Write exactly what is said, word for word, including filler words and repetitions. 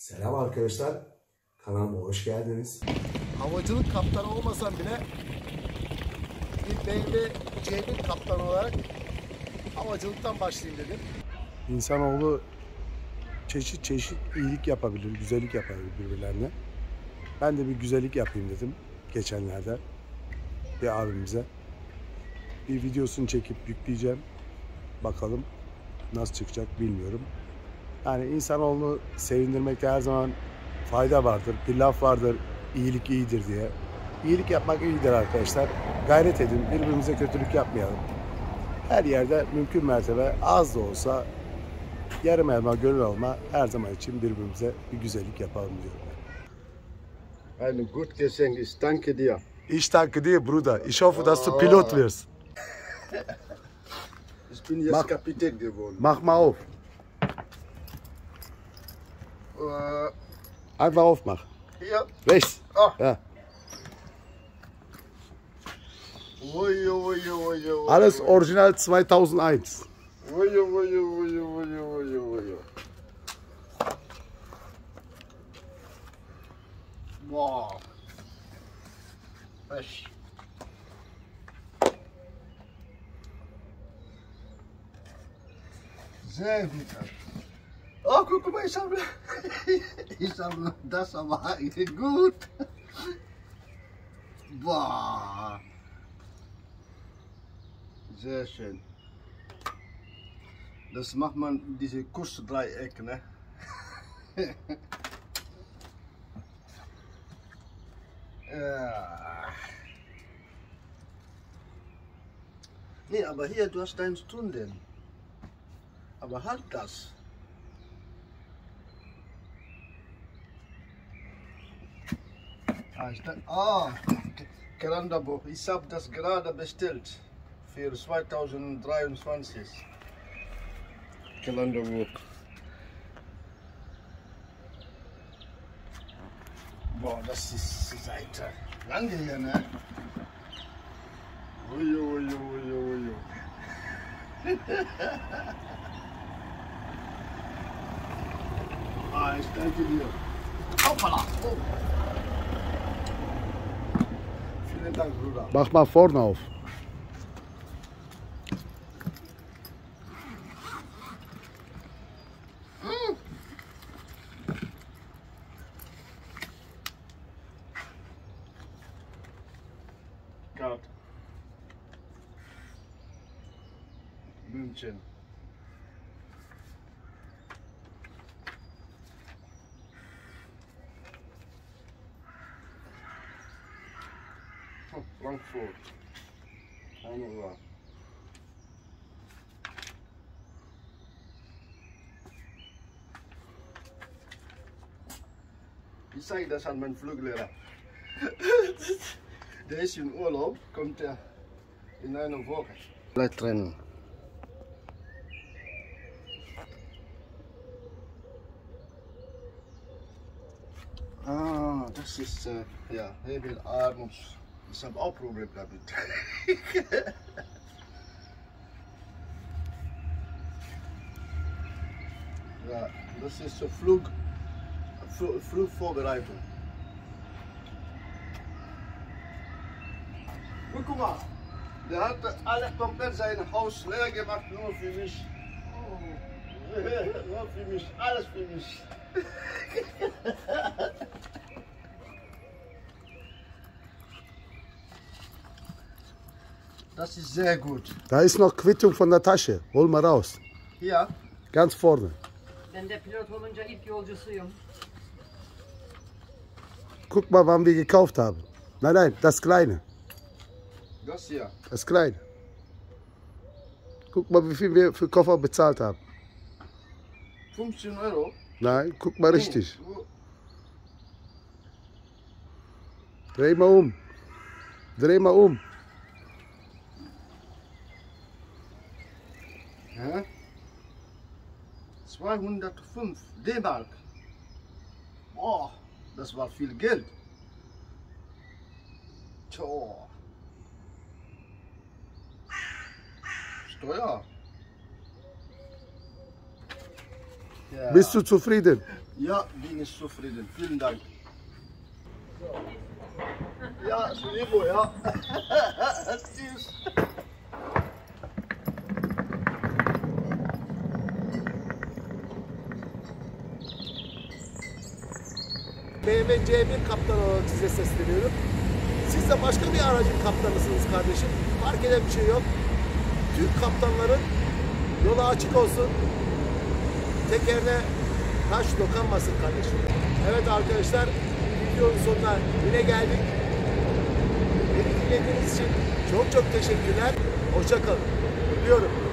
Selam arkadaşlar, kanalıma hoş geldiniz. Havacılık kaptanı olmasam bile bir B M C'nin kaptanı olarak havacılıktan başlayayım dedim. İnsanoğlu çeşit çeşit iyilik yapabilir, güzellik yapabilir birbirlerine. Ben de bir güzellik yapayım dedim geçenlerde bir abimize. Bir videosunu çekip yükleyeceğim. Bakalım nasıl çıkacak bilmiyorum. Yani insanoğlunu sevindirmekte her zaman fayda vardır. Bir laf vardır, iyilik iyidir diye. İyilik yapmak iyidir arkadaşlar. Gayret edin, birbirimize kötülük yapmayalım. Her yerde mümkün mertebe az da olsa yarım elma, gönül alma her zaman için birbirimize bir güzellik yapalım diyorum. Ein gut Geschenk, ich danke dir. Ich danke dir, Bruder. Ich hoffe, dass du Pilot wirst. Ich bin jetzt Mach- Kapitän geworden. Mach mal auf. Äh, Einfach aufmachen. hier. Rechts. Ah. Ja. Ui, ui, ui, ui, Alles ui. original zweitausendeins. Ui, ui, ui, ui, ui, ui. Boah. Echt. Sehr gut. Oh, guck mal, ich habe, ich habe das aber gut. Boah. Sehr schön. Das macht man diese Kussdreieck, ne? Ja. Nee, aber hier, du hast deine Stunden. Aber halt das. Ah, ich denk, ah, Kalenderbuch. Ich habe das gerade bestellt für zweitausenddreiundzwanzig. Kalenderbuch. Boah, das ist seit lange hier, ne? Ui, ui, ui, ui, ui. Ah, ich danke dir. Hoppala! Oh. Vielen Dank, Bruder. Mach mal vorne auf. Gott. München. Oh, Frankfurt. Hannover. Ich sage das an meinen Fluglehrer. Der ist in Urlaub, kommt er in einer Woche. Vielleicht trennen. Ah, das ist äh, ja Hebelarm. Ich habe auch Probleme damit. Ja, das ist so Flug, Fl Flugvorbereitung. Und guck mal, der hat alle komplett sein Haus leer gemacht, nur für mich. Oh. Nur für mich, alles für mich. Das ist sehr gut. Da ist noch Quittung von der Tasche. Hol mal raus. Hier, Ganz vorne. Ben de pilot olunca ilk yolcusuyum. Guck mal, wann wir gekauft haben. Nein, nein, das kleine. das hier. Das kleine. Guck mal, wie viel wir für Koffer bezahlt haben. fünfzehn Euro. Nein, guck mal richtig. Oh, Dreh mal um. Dreh mal um. ja. zweihundertfünf D-Mark. Boah, das war viel Geld. Tja. Steuer. Ja. Bist du zufrieden? Ja, bin ich zufrieden. Vielen Dank. Ja, Schlibo, ja. Tschüss. B M W C bir kaptanı olarak size sesleniyorum. Siz de başka bir aracın kaptanısınız kardeşim. Fark eden bir şey yok. Türk kaptanların yolu açık olsun. Tekerine taş dokanmasın kardeşim. Evet arkadaşlar, videonun sonuna yine geldik. Beni dinlediğiniz için çok çok teşekkürler. Hoşça kalın. Öpüyorum.